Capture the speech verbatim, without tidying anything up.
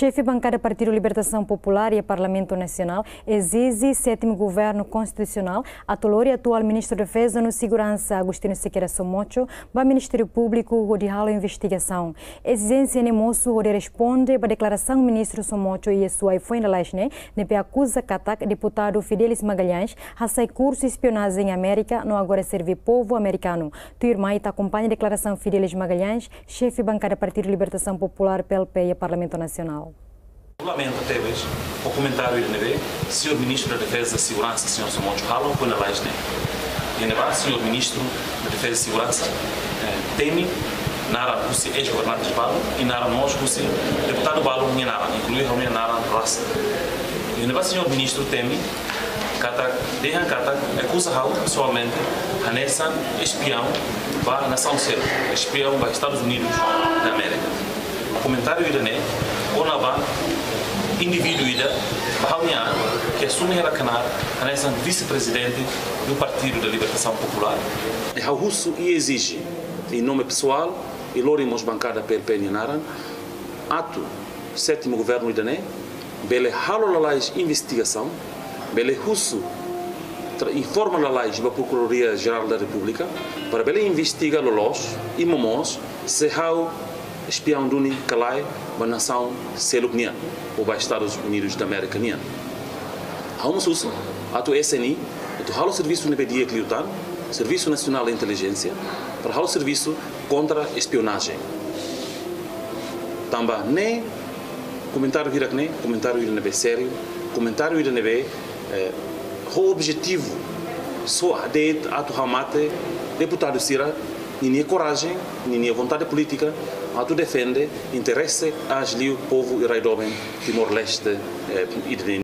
Chefe bancada Partido Libertação Popular e Parlamento Nacional exige sétimo governo constitucional. A Tolori, atual ministro da Defesa no Segurança, Agostinho Sequeira Somocho, para o Ministério Público de a investigação. Exigência nemoço de responde para a declaração do ministro Somocho e a sua foi na Lashne, de acusa Katak, deputado Fidelis Magalhães, a sair curso de espionagem em América, não agora serve povo americano. Tu irmã está acompanha a declaração Fidelis Magalhães, chefe bancada Partido Libertação Popular, P L P e Parlamento Nacional. Lamento até hoje o comentário do N B, senhor Ministro da Defesa e Segurança, senhor Somocho Halo, foi na Lashne. E N B, senhor Ministro da Defesa e Segurança, teme Nara Russi, ex-governante de Balo, e Nara nós Russi, deputado Balo, minha Nara, incluindo a minha Nara Rasta. E N B, senhor Ministro, teme Katak, Dehan Katak, acusa Halo pessoalmente a Nessan espião para a nação ser espião para os Estados Unidos da América. O comentário do N B, Onava, indivíduo ida, Bahalmian, que assume a canar, a Nessan vice-presidente do Partido da Libertação Popular. O russo e exige, em nome pessoal, e lorimos bancada P L P Naran, ato sétimo governo idané, bele halo lalais investigação, bele russo informa lalais da Procuradoria Geral da República, para bele investiga lolos e momos, se hau espião duni calai, a nação selupnia, ou para Estados Unidos da América nian. Hamos uso, ato S N I, ato halo serviço de pedia cliutan, Serviço Nacional de Inteligência, para o serviço contra a espionagem. Também nem comentário vira que nem comentário vira nebe sério, comentário vira nebe o objetivo só de atu hamate deputado Sira nem coragem nem vontade política atu defende interesse as liu povo iraidomen Timor-Leste e